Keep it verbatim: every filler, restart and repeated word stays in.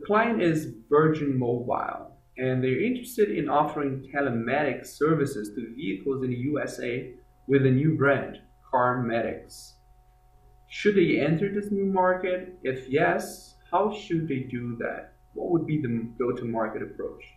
client is Virgin Mobile, and they're interested in offering telematics services to vehicles in the U S A with a new brand, Carmatics. Should they enter this new market? If yes, how should they do that? What would be the go-to-market approach?